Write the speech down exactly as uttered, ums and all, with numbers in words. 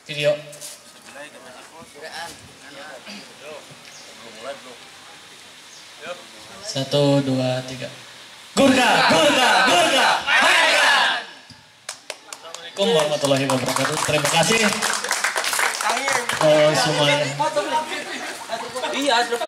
Video. Satu, dua, tiga. Gurga, Gurga, Gurga, mainkan! Assalamualaikum warahmatullahi wabarakatuh. Terima kasih. Oh, semuanya. Iya,